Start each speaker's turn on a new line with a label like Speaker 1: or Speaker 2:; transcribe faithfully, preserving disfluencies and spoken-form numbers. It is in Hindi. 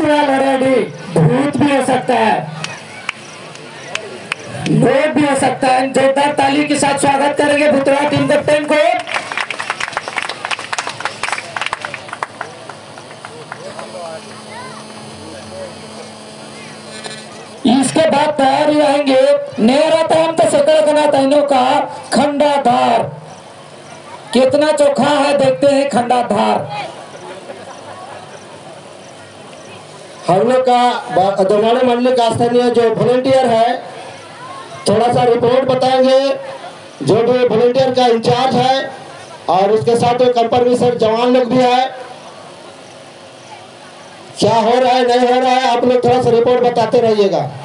Speaker 1: फिलहाल रेडी, भूत भी हो सकता है, लोग भी हो सकता है। जोरदार ताली के साथ स्वागत करेंगे भूतड़ा टीम कैप्टन को। इसके बाद तैयारी आएंगे नेरा ताम तो सकड़ कना तैनों का खंडाधार। कितना चोखा है देखते हैं खंडाधार।
Speaker 2: हम लोग का दोमाड़े मंडली का स्थानीय जो वॉलंटियर है थोड़ा सा रिपोर्ट बताएंगे, जो भी वॉलंटियर का इंचार्ज है और उसके साथ में कंपनी सर जवान लोग भी है। क्या हो रहा है नहीं हो रहा है आप लोग थोड़ा सा रिपोर्ट बताते रहिएगा।